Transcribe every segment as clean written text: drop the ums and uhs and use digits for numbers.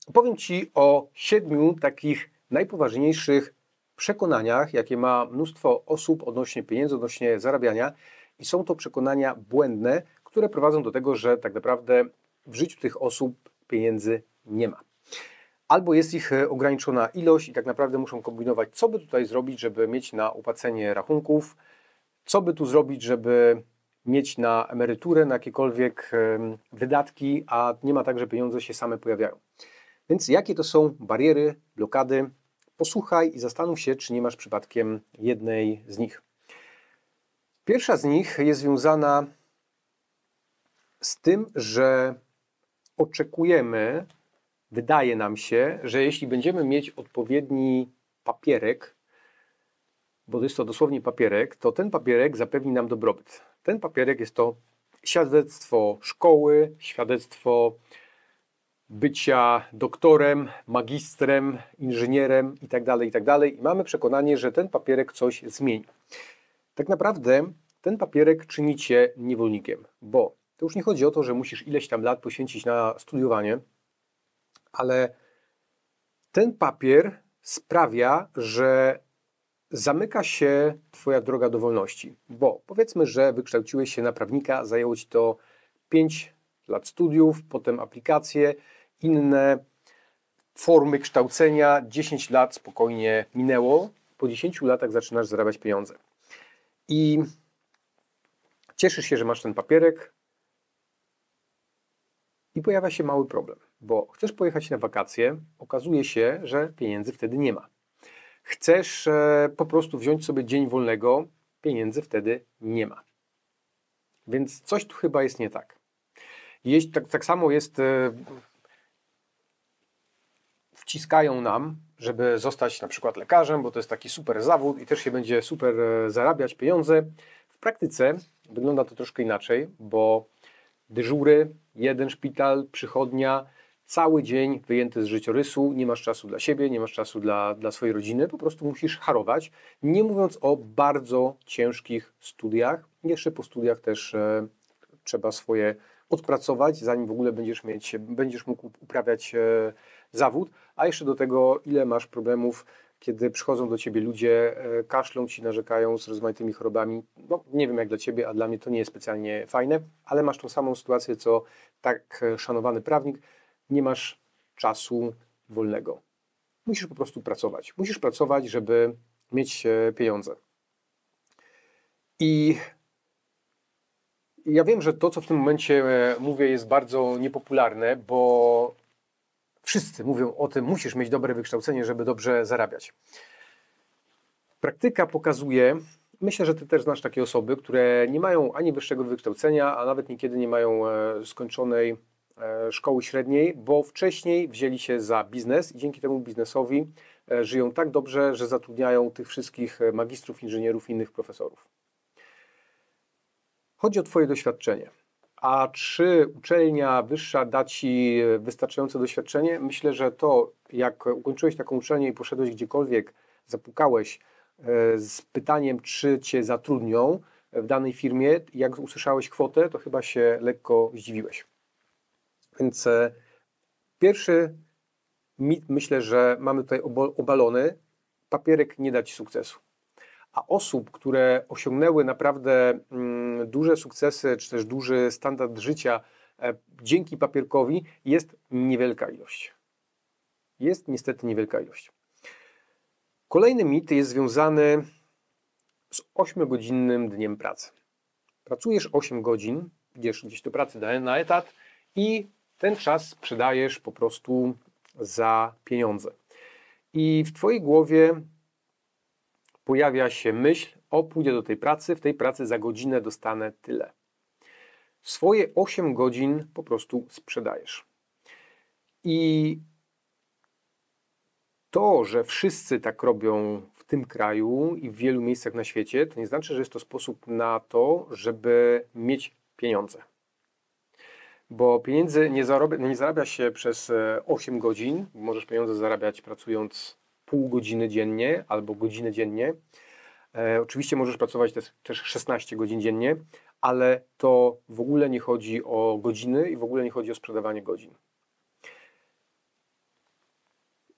Opowiem Ci o 7 takich najpoważniejszych przekonaniach, jakie ma mnóstwo osób odnośnie pieniędzy, odnośnie zarabiania. I są to przekonania błędne, które prowadzą do tego, że tak naprawdę w życiu tych osób pieniędzy nie ma. Albo jest ich ograniczona ilość i tak naprawdę muszą kombinować, co by tutaj zrobić, żeby mieć na opłacenie rachunków, co by tu zrobić, żeby mieć na emeryturę, na jakiekolwiek wydatki, a nie ma tak, że pieniądze się same pojawiają. Więc jakie to są bariery, blokady? Posłuchaj i zastanów się, czy nie masz przypadkiem jednej z nich. Pierwsza z nich jest związana z tym, że oczekujemy, wydaje nam się, że jeśli będziemy mieć odpowiedni papierek, bo jest to dosłownie papierek, to ten papierek zapewni nam dobrobyt. Ten papierek jest to świadectwo szkoły, świadectwo bycia doktorem, magistrem, inżynierem itd., itd. I mamy przekonanie, że ten papierek coś zmieni. Tak naprawdę ten papierek czyni Cię niewolnikiem, bo to już nie chodzi o to, że musisz ileś tam lat poświęcić na studiowanie, ale ten papier sprawia, że zamyka się Twoja droga do wolności, bo powiedzmy, że wykształciłeś się na prawnika, zajęło Ci to 5 lat studiów, potem aplikacje, inne formy kształcenia, 10 lat spokojnie minęło, po 10 latach zaczynasz zarabiać pieniądze. I cieszysz się, że masz ten papierek i pojawia się mały problem, bo chcesz pojechać na wakacje, okazuje się, że pieniędzy wtedy nie ma. Chcesz po prostu wziąć sobie dzień wolnego, pieniędzy wtedy nie ma. Więc coś tu chyba jest nie tak. Tak samo jest, wciskają nam, żeby zostać na przykład lekarzem, bo to jest taki super zawód i też się będzie super zarabiać pieniądze. W praktyce wygląda to troszkę inaczej, bo dyżury, jeden szpital, przychodnia, cały dzień wyjęty z życiorysu, nie masz czasu dla siebie, nie masz czasu dla swojej rodziny, po prostu musisz harować, nie mówiąc o bardzo ciężkich studiach. Jeszcze po studiach też trzeba swoje odpracować, zanim w ogóle będziesz mógł uprawiać zawód, a jeszcze do tego ile masz problemów, kiedy przychodzą do Ciebie ludzie, kaszlą Ci, narzekają z rozmaitymi chorobami. No, nie wiem jak dla Ciebie, a dla mnie to nie jest specjalnie fajne, ale masz tą samą sytuację, co tak szanowany prawnik, nie masz czasu wolnego. Musisz po prostu pracować. Musisz pracować, żeby mieć pieniądze. I ja wiem, że to, co w tym momencie mówię, jest bardzo niepopularne, bo wszyscy mówią o tym, musisz mieć dobre wykształcenie, żeby dobrze zarabiać. Praktyka pokazuje, myślę, że Ty też znasz takie osoby, które nie mają ani wyższego wykształcenia, a nawet niekiedy nie mają skończonej szkoły średniej, bo wcześniej wzięli się za biznes i dzięki temu biznesowi żyją tak dobrze, że zatrudniają tych wszystkich magistrów, inżynierów i innych profesorów. Chodzi o Twoje doświadczenie. A czy uczelnia wyższa da Ci wystarczające doświadczenie? Myślę, że to, jak ukończyłeś taką uczelnię i poszedłeś gdziekolwiek, zapukałeś z pytaniem, czy Cię zatrudnią w danej firmie, jak usłyszałeś kwotę, to chyba się lekko zdziwiłeś. Więc pierwszy mit, myślę, że mamy tutaj obalony. Papierek nie da Ci sukcesu. A osób, które osiągnęły naprawdę duże sukcesy, czy też duży standard życia dzięki papierkowi, jest niewielka ilość. Jest niestety niewielka ilość. Kolejny mit jest związany z 8-godzinnym dniem pracy. Pracujesz 8 godzin, idziesz gdzieś do pracy na etat i ten czas sprzedajesz po prostu za pieniądze. I w Twojej głowie pojawia się myśl, pójdę do tej pracy, w tej pracy za godzinę dostanę tyle. Swoje 8 godzin po prostu sprzedajesz. I to, że wszyscy tak robią w tym kraju i w wielu miejscach na świecie, to nie znaczy, że jest to sposób na to, żeby mieć pieniądze. Bo pieniędzy nie zarabia się przez 8 godzin. Możesz pieniądze zarabiać pracując pół godziny dziennie albo godzinę dziennie. Oczywiście możesz pracować też 16 godzin dziennie, ale to w ogóle nie chodzi o godziny i w ogóle nie chodzi o sprzedawanie godzin.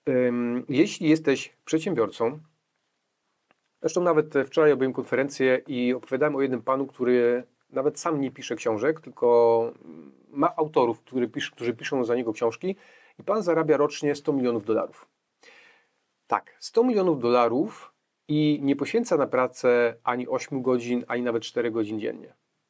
Jeśli jesteś przedsiębiorcą, zresztą nawet wczoraj robiłem konferencję i opowiadałem o jednym panu, który nawet sam nie pisze książek, tylko ma autorów, którzy piszą za niego książki i pan zarabia rocznie $100 milionów. Tak, $100 milionów i nie poświęca na pracę ani 8 godzin, ani nawet 4 godzin dziennie.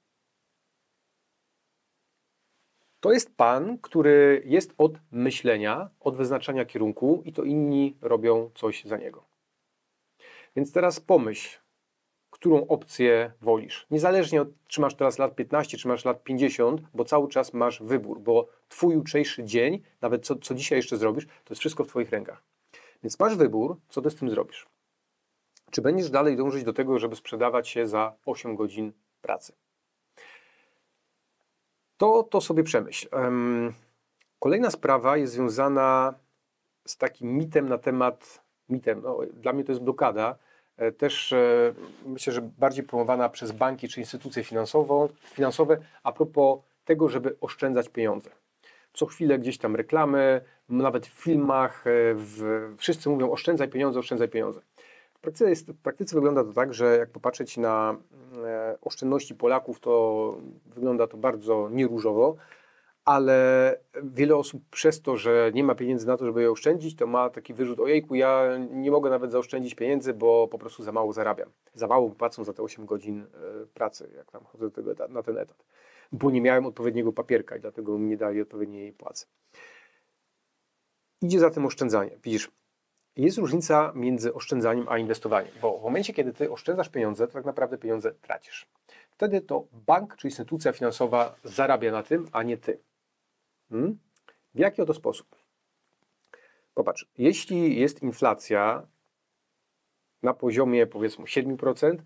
To jest pan, który jest od myślenia, od wyznaczania kierunku i to inni robią coś za niego. Więc teraz pomyśl, którą opcję wolisz. Niezależnie od, czy masz teraz lat 15, czy masz lat 50, bo cały czas masz wybór, bo twój jutrzejszy dzień, nawet co dzisiaj jeszcze zrobisz, to jest wszystko w twoich rękach. Więc masz wybór, co ty z tym zrobisz. Czy będziesz dalej dążyć do tego, żeby sprzedawać się za 8 godzin pracy? To sobie przemyśl. Kolejna sprawa jest związana z takim mitem na temat, dla mnie to jest blokada, też myślę, że bardziej promowana przez banki czy instytucje finansowe a propos tego, żeby oszczędzać pieniądze. Co chwilę gdzieś tam reklamy, nawet w filmach, wszyscy mówią oszczędzaj pieniądze, oszczędzaj pieniądze. W praktyce wygląda to tak, że jak popatrzeć na oszczędności Polaków, to wygląda to bardzo nieróżowo, ale wiele osób przez to, że nie ma pieniędzy na to, żeby je oszczędzić, to ma taki wyrzut, ojejku, ja nie mogę nawet zaoszczędzić pieniędzy, bo po prostu za mało zarabiam. Za mało płacą za te 8 godzin pracy, jak tam chodzę na ten etat, bo nie miałem odpowiedniego papierka i dlatego mi nie dali odpowiedniej płacy. Idzie za tym oszczędzanie. Widzisz, jest różnica między oszczędzaniem a inwestowaniem, bo w momencie, kiedy ty oszczędzasz pieniądze, to tak naprawdę pieniądze tracisz. Wtedy to bank czy instytucja finansowa zarabia na tym, a nie ty. W jaki oto sposób? Popatrz, jeśli jest inflacja na poziomie powiedzmy 7%,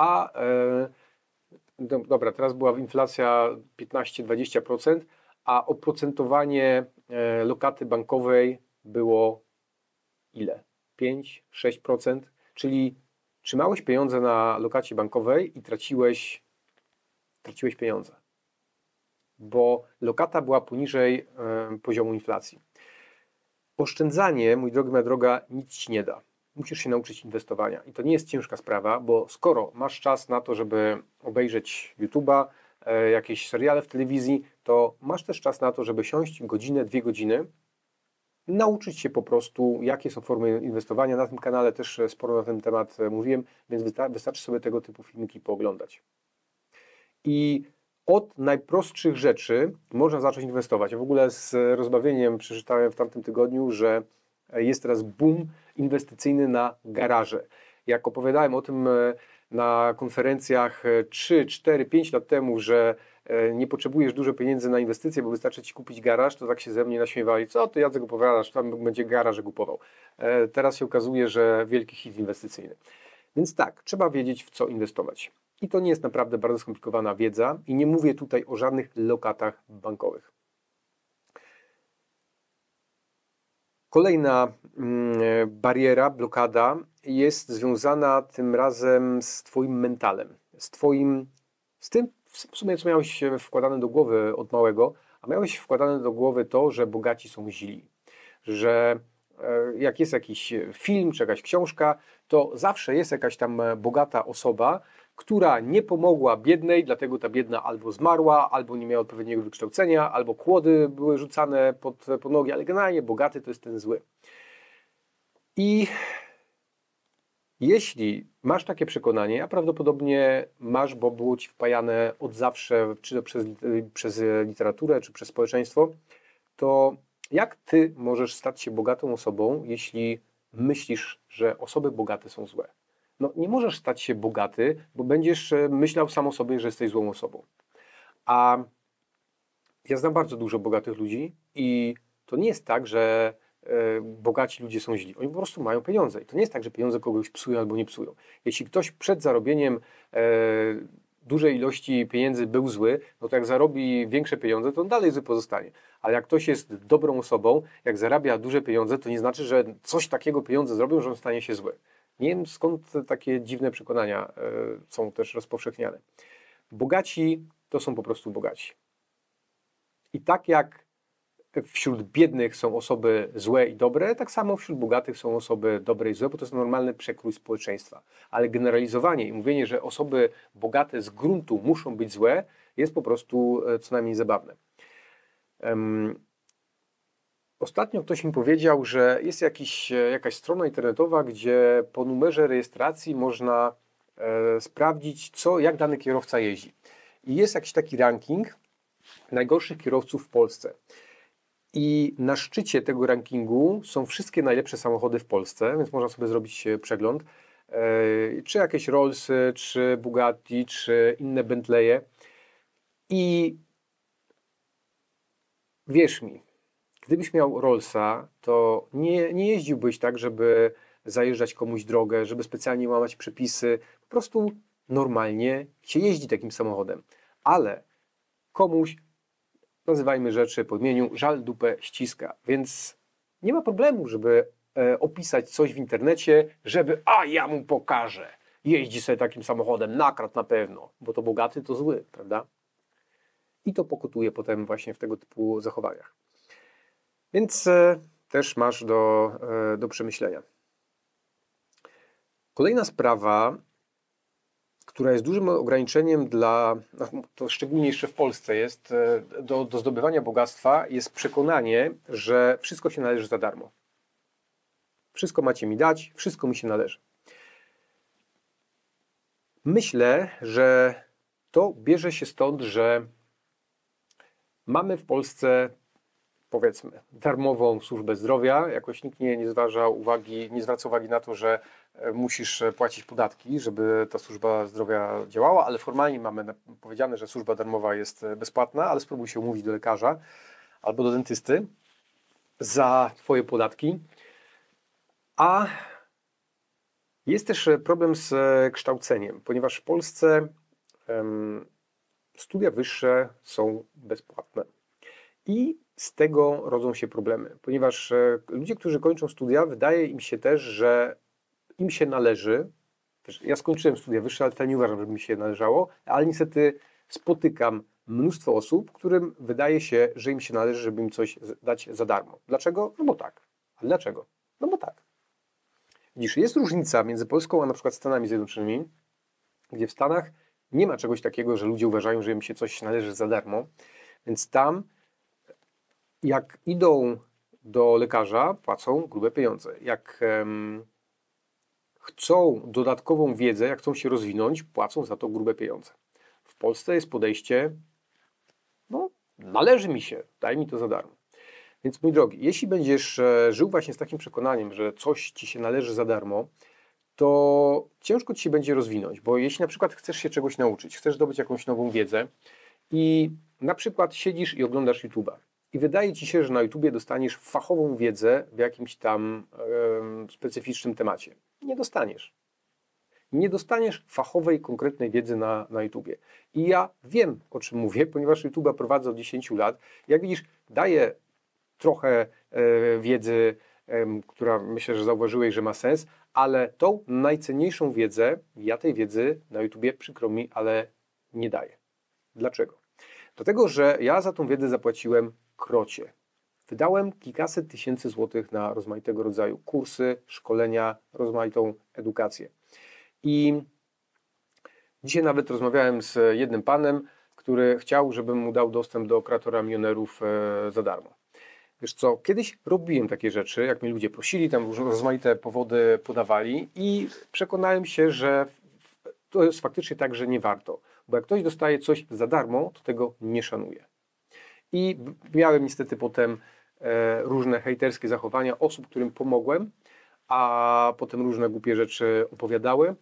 dobra, teraz była inflacja 15-20%, a oprocentowanie lokaty bankowej było ile? 5-6%, czyli trzymałeś pieniądze na lokacie bankowej i traciłeś pieniądze, bo lokata była poniżej poziomu inflacji. Oszczędzanie, mój drogi, moja droga, nic ci nie da. Musisz się nauczyć inwestowania i to nie jest ciężka sprawa, bo skoro masz czas na to, żeby obejrzeć YouTube'a, jakieś seriale w telewizji, to masz też czas na to, żeby siąść godzinę, 2 godziny, nauczyć się po prostu, jakie są formy inwestowania. Na tym kanale też sporo na ten temat mówiłem, więc wystarczy sobie tego typu filmiki pooglądać. I od najprostszych rzeczy można zacząć inwestować. Ja w ogóle z rozbawieniem przeczytałem w tamtym tygodniu, że jest teraz boom inwestycyjny na garaże. Jak opowiadałem o tym na konferencjach 3, 4, 5 lat temu, że nie potrzebujesz dużo pieniędzy na inwestycje, bo wystarczy ci kupić garaż, to tak się ze mnie naśmiewali. Co ty, Jacek, opowiadasz, tam będzie garaże kupował. Teraz się okazuje, że wielki hit inwestycyjny. Więc tak, trzeba wiedzieć, w co inwestować. I to nie jest naprawdę bardzo skomplikowana wiedza i nie mówię tutaj o żadnych lokatach bankowych. Kolejna bariera, blokada jest związana tym razem z twoim mentalem, z tym w sumie, co miałeś wkładane do głowy od małego, a miałeś wkładane do głowy to, że bogaci są źli, że jak jest jakiś film czy jakaś książka, to zawsze jest jakaś tam bogata osoba, która nie pomogła biednej, dlatego ta biedna albo zmarła, albo nie miała odpowiedniego wykształcenia, albo kłody były rzucane pod nogi, ale generalnie bogaty to jest ten zły. I jeśli masz takie przekonanie, a prawdopodobnie masz, bo było ci wpajane od zawsze, czy to przez literaturę, czy przez społeczeństwo, to jak ty możesz stać się bogatą osobą, jeśli myślisz, że osoby bogate są złe? No nie możesz stać się bogaty, bo będziesz myślał sam o sobie, że jesteś złą osobą. A ja znam bardzo dużo bogatych ludzi i to nie jest tak, że bogaci ludzie są źli. Oni po prostu mają pieniądze. I to nie jest tak, że pieniądze kogoś psują albo nie psują. Jeśli ktoś przed zarobieniem dużej ilości pieniędzy był zły, no to jak zarobi większe pieniądze, to on dalej zły pozostanie. Ale jak ktoś jest dobrą osobą, jak zarabia duże pieniądze, to nie znaczy, że coś takiego pieniądze zrobią, że on stanie się zły. Nie wiem, skąd takie dziwne przekonania są też rozpowszechniane. Bogaci to są po prostu bogaci. I tak jak wśród biednych są osoby złe i dobre, tak samo wśród bogatych są osoby dobre i złe, bo to jest normalny przekrój społeczeństwa. Ale generalizowanie i mówienie, że osoby bogate z gruntu muszą być złe, jest po prostu co najmniej zabawne. Ostatnio ktoś mi powiedział, że jest jakaś strona internetowa, gdzie po numerze rejestracji można sprawdzić, jak dany kierowca jeździ. I jest jakiś taki ranking najgorszych kierowców w Polsce. I na szczycie tego rankingu są wszystkie najlepsze samochody w Polsce, więc można sobie zrobić przegląd. Czy jakieś Rollsy, czy Bugatti, czy inne Bentleye. I wierz mi, gdybyś miał Rollsa, to nie jeździłbyś tak, żeby zajeżdżać komuś drogę, żeby specjalnie łamać przepisy. Po prostu normalnie się jeździ takim samochodem. Ale komuś, nazywajmy rzeczy po imieniu, żal dupę ściska. Więc nie ma problemu, żeby opisać coś w internecie, żeby ja mu pokażę. Jeździ sobie takim samochodem, nakradł na pewno, bo to bogaty, to zły, prawda? I to pokutuje potem właśnie w tego typu zachowaniach. Więc też masz do przemyślenia. Kolejna sprawa, która jest dużym ograniczeniem to szczególnie jeszcze w Polsce jest, do zdobywania bogactwa, jest przekonanie, że wszystko się należy za darmo. Wszystko macie mi dać, wszystko mi się należy. Myślę, że to bierze się stąd, że mamy w Polsce, powiedzmy, darmową służbę zdrowia. Jakoś nikt nie zwraca uwagi na to, że musisz płacić podatki, żeby ta służba zdrowia działała, ale formalnie mamy powiedziane, że służba darmowa jest bezpłatna, ale spróbuj się umówić do lekarza albo do dentysty za Twoje podatki. A jest też problem z kształceniem, ponieważ w Polsce studia wyższe są bezpłatne. I z tego rodzą się problemy, ponieważ ludzie, którzy kończą studia, wydaje im się też, że im się należy. Ja skończyłem studia wyższe, ale wcale nie uważam, żeby mi się należało, ale niestety spotykam mnóstwo osób, którym wydaje się, że im się należy, żeby im coś dać za darmo. Dlaczego? No bo tak. A dlaczego? No bo tak. Widzisz, jest różnica między Polską a na przykład Stanami Zjednoczonymi, gdzie w Stanach nie ma czegoś takiego, że ludzie uważają, że im się coś należy za darmo, więc tam jak idą do lekarza, płacą grube pieniądze. Jak chcą dodatkową wiedzę, jak chcą się rozwinąć, płacą za to grube pieniądze. W Polsce jest podejście, należy mi się, daj mi to za darmo. Więc mój drogi, jeśli będziesz żył właśnie z takim przekonaniem, że coś ci się należy za darmo, to ciężko ci się będzie rozwinąć, bo jeśli na przykład chcesz się czegoś nauczyć, chcesz zdobyć jakąś nową wiedzę i na przykład siedzisz i oglądasz YouTube'a i wydaje ci się, że na YouTubie dostaniesz fachową wiedzę w jakimś tam specyficznym temacie. Nie dostaniesz. Nie dostaniesz fachowej, konkretnej wiedzy na YouTubie. I ja wiem, o czym mówię, ponieważ YouTube'a prowadzę od 10 lat. Jak widzisz, daję trochę wiedzy, która myślę, że zauważyłeś, że ma sens, ale tą najcenniejszą wiedzę, ja tej wiedzy na YouTubie, przykro mi, ale nie daję. Dlaczego? Dlatego, że ja za tą wiedzę zapłaciłem krocie. Wydałem kilkaset tysięcy złotych na rozmaitego rodzaju kursy, szkolenia, rozmaitą edukację. I dzisiaj nawet rozmawiałem z jednym panem, który chciał, żebym mu dał dostęp do Kreatora Milionerów za darmo. Wiesz co, kiedyś robiłem takie rzeczy, jak mnie ludzie prosili, tam rozmaite powody podawali i przekonałem się, że to jest faktycznie tak, że nie warto. Bo jak ktoś dostaje coś za darmo, to tego nie szanuje. I miałem niestety potem różne hejterskie zachowania osób, którym pomogłem, a potem różne głupie rzeczy opowiadały.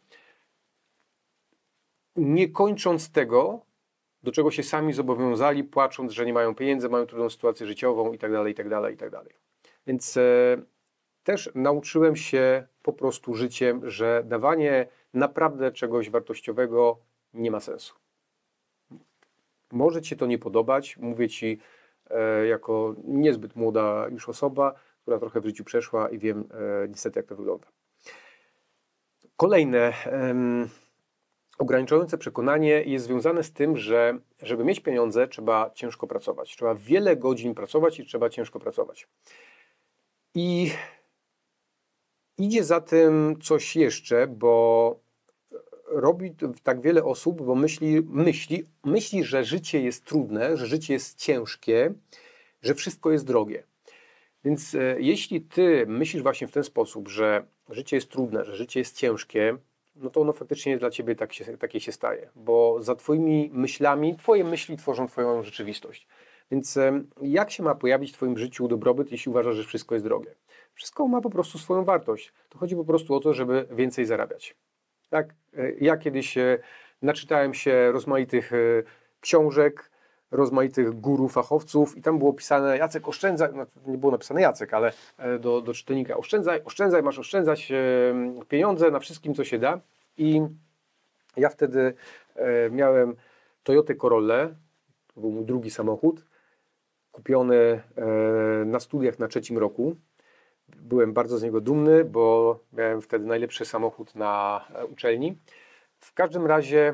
Nie kończąc tego, do czego się sami zobowiązali, płacząc, że nie mają pieniędzy, mają trudną sytuację życiową itd., itd., itd. Więc też nauczyłem się po prostu życiem, że dawanie naprawdę czegoś wartościowego nie ma sensu. Może Ci się to nie podobać, mówię Ci jako niezbyt młoda już osoba, która trochę w życiu przeszła i wiem niestety, jak to wygląda. ograniczające przekonanie jest związane z tym, że żeby mieć pieniądze, trzeba ciężko pracować. Trzeba wiele godzin pracować i trzeba ciężko pracować. I idzie za tym coś jeszcze, bo robi tak wiele osób, bo myśli, że życie jest trudne, że życie jest ciężkie, że wszystko jest drogie. Więc jeśli ty myślisz właśnie w ten sposób, że życie jest trudne, że życie jest ciężkie, no to ono faktycznie dla ciebie takie się staje, bo za twoimi myślami, twoje myśli tworzą twoją rzeczywistość. Więc jak się ma pojawić w twoim życiu dobrobyt, jeśli uważasz, że wszystko jest drogie? Wszystko ma po prostu swoją wartość. To chodzi po prostu o to, żeby więcej zarabiać. Tak? Ja kiedyś naczytałem się rozmaitych książek, rozmaitych guru, fachowców i tam było pisane: Jacek, oszczędzaj, no, nie było napisane Jacek, ale do czytelnika: oszczędzaj, masz oszczędzać pieniądze na wszystkim, co się da. I ja wtedy miałem Toyotę Corollę, to był mój drugi samochód, kupiony na studiach na 3. roku. Byłem bardzo z niego dumny, bo miałem wtedy najlepszy samochód na uczelni. W każdym razie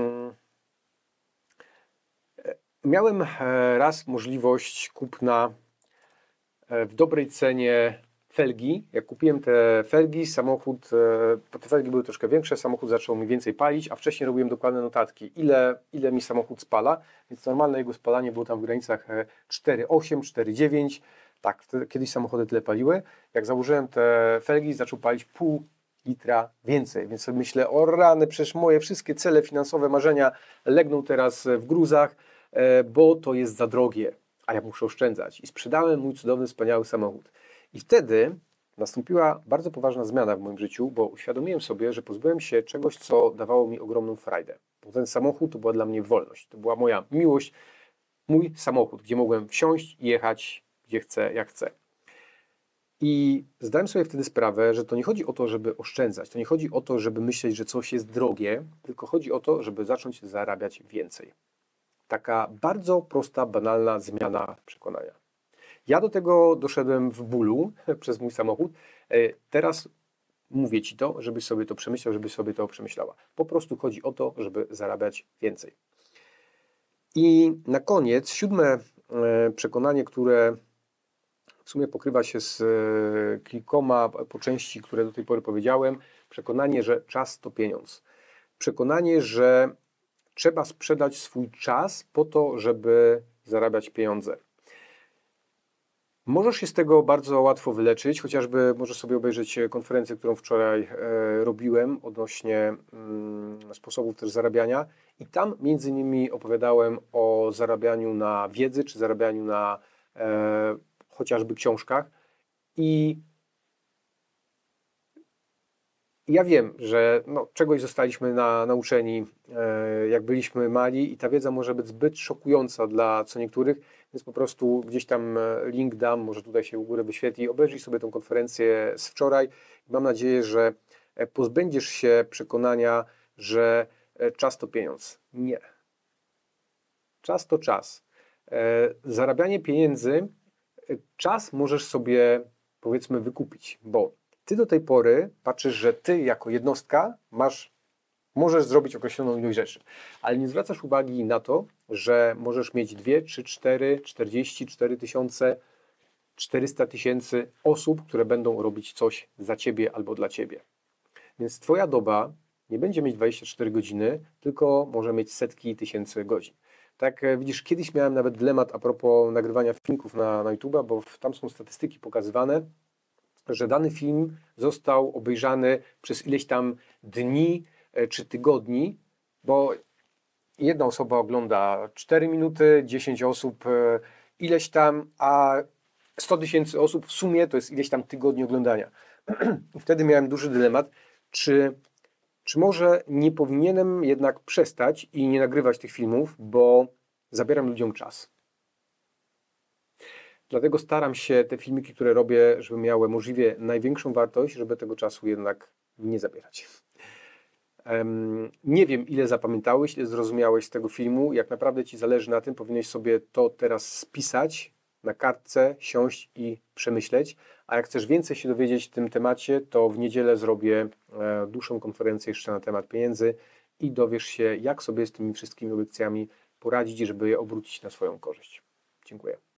miałem raz możliwość kupna w dobrej cenie felgi. Jak kupiłem te felgi, samochód, te felgi były troszkę większe, samochód zaczął mi więcej palić, a wcześniej robiłem dokładne notatki, ile mi samochód spala, więc normalne jego spalanie było tam w granicach 4,8, 4,9. Tak, kiedyś samochody tyle paliły. Jak założyłem te felgi, zaczął palić pół litra więcej, więc sobie myślę: o rany, przecież moje wszystkie cele finansowe, marzenia legną teraz w gruzach, bo to jest za drogie, a ja muszę oszczędzać. I sprzedałem mój cudowny, wspaniały samochód. I wtedy nastąpiła bardzo poważna zmiana w moim życiu, bo uświadomiłem sobie, że pozbyłem się czegoś, co dawało mi ogromną frajdę. Bo ten samochód to była dla mnie wolność, to była moja miłość, mój samochód, gdzie mogłem wsiąść i jechać gdzie chcę, jak chcę. I zdałem sobie wtedy sprawę, że to nie chodzi o to, żeby oszczędzać, to nie chodzi o to, żeby myśleć, że coś jest drogie, tylko chodzi o to, żeby zacząć zarabiać więcej. Taka bardzo prosta, banalna zmiana przekonania. Ja do tego doszedłem w bólu przez mój samochód. Teraz mówię Ci to, żebyś sobie to przemyślał, żebyś sobie to przemyślała. Po prostu chodzi o to, żeby zarabiać więcej. I na koniec 7. przekonanie, które w sumie pokrywa się z kilkoma po części, które do tej pory powiedziałem. Przekonanie, że czas to pieniądz. Przekonanie, że trzeba sprzedać swój czas po to, żeby zarabiać pieniądze. Możesz się z tego bardzo łatwo wyleczyć, chociażby możesz sobie obejrzeć konferencję, którą wczoraj robiłem odnośnie sposobów też zarabiania i tam między innymi opowiadałem o zarabianiu na wiedzy, czy zarabianiu na chociażby książkach i ja wiem, że czegoś zostaliśmy nauczeni, jak byliśmy mali i ta wiedza może być zbyt szokująca dla co niektórych, więc po prostu gdzieś tam link dam, może tutaj się u góry wyświetli, obejrzyj sobie tę konferencję z wczoraj. Mam nadzieję, że pozbędziesz się przekonania, że czas to pieniądz. Nie. Czas to czas. Zarabianie pieniędzy, czas możesz sobie, powiedzmy, wykupić, bo ty do tej pory patrzysz, że ty jako jednostka możesz zrobić określoną ilość rzeczy, ale nie zwracasz uwagi na to, że możesz mieć 2, 3, 4, 44 tysiące, 400 tysięcy osób, które będą robić coś za ciebie albo dla ciebie. Więc twoja doba nie będzie mieć 24 godziny, tylko może mieć setki tysięcy godzin. Tak, widzisz, kiedyś miałem nawet dylemat a propos nagrywania filmików na YouTube'a, bo tam są statystyki pokazywane, że dany film został obejrzany przez ileś tam dni czy tygodni, bo jedna osoba ogląda 4 minuty, 10 osób ileś tam, a 100 tysięcy osób w sumie to jest ileś tam tygodni oglądania. I wtedy miałem duży dylemat, czy może nie powinienem jednak przestać i nie nagrywać tych filmów, bo zabieram ludziom czas. Dlatego staram się te filmiki, które robię, żeby miały możliwie największą wartość, żeby tego czasu jednak nie zabierać. Nie wiem, ile zapamiętałeś, ile zrozumiałeś z tego filmu. Jak naprawdę Ci zależy na tym, powinieneś sobie to teraz spisać na kartce, siąść i przemyśleć. A jak chcesz więcej się dowiedzieć w tym temacie, to w niedzielę zrobię dłuższą konferencję jeszcze na temat pieniędzy i dowiesz się, jak sobie z tymi wszystkimi obiekcjami poradzić, żeby je obrócić na swoją korzyść. Dziękuję.